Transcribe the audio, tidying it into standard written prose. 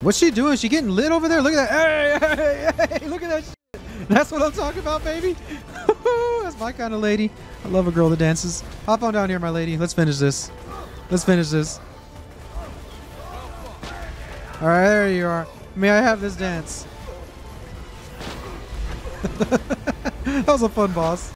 What's she doing? She getting lit over there? Look at that. Hey, hey, hey, look at that shit. That's what I'm talking about, baby. That's my kind of lady. I love a girl that dances. Hop on down here, my lady. Let's finish this. Let's finish this. All right, there you are. May I have this dance? That was a fun boss.